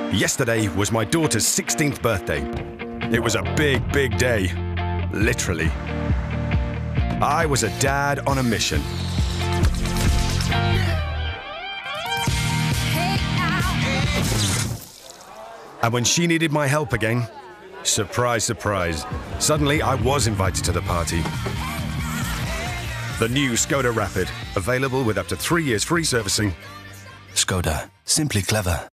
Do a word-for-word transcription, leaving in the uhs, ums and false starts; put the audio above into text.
Yesterday was my daughter's sixteenth birthday. It was a big, big day. Literally. I was a dad on a mission. And when she needed my help again, surprise, surprise, suddenly I was invited to the party. The new Škoda Rapid, available with up to three years free servicing. Škoda, simply clever.